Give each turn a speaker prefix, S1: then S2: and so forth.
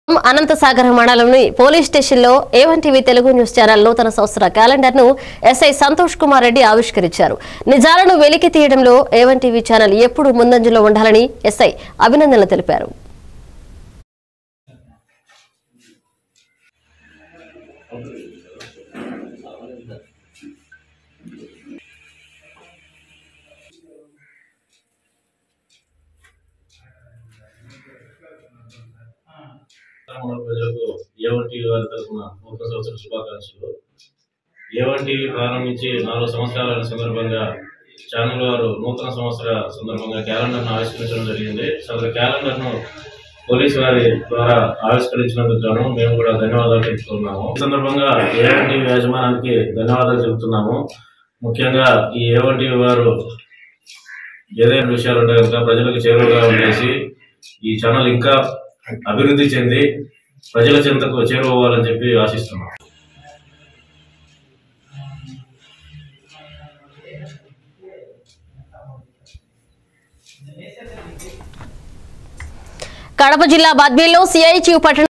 S1: అనంతసాగర్ మండలంలోని పోలీస్ స్టేషన్లో A one TV Telugu news channel నూతన సంవత్సర క్యాలెండర్ను ఎస్ఐ సంతోష్ కుమార్ రెడ్డి ఆవిష్కరించారు. నిజాలను వెలికి తీయడంలో ఏవన్ టీవీ ఛానల్ ఎప్పుడూ ముందంజలో ఉండాలని ఎస్ఐ అభినందనలు తెలిపారు.
S2: ప్రజలకు ఏవన్ టీవీ వారి తరఫున నూతన సంవత్సర శుభాకాంక్షలు. ఏవన్ టీవీ ప్రారంభించి 4 సంవత్సరాల సందర్భంగా ఛానల్ వారు నూతన సంవత్సర సందర్భంగా క్యాలెండర్ను ఆవిష్కరించడం జరిగింది. సదరు క్యాలెండర్ను పోలీసు వారి ద్వారా ఆవిష్కరించినందుకు గాను మేము కూడా ధన్యవాదాలు తెలుపుతున్నాము. ఈ సందర్భంగా ఏవన్ టీవీ యాజమాన్యానికి ధన్యవాదాలు చెబుతున్నాము. ముఖ్యంగా ఈ ఏవన్ టీవీ వారు ఏదైనా విషయాలు ఉంటే కనుక ప్రజలకు చేరువగా ఉండేసి ఈ ఛానల్ ఇంకా అభివృద్ధి చెంది ప్రజల చెంతకు చేరుకోవాలని చెప్పి ఆశిస్తున్నాం.
S1: కడప జిల్లా బద్వేల్లో సిఐటియు పట్టణ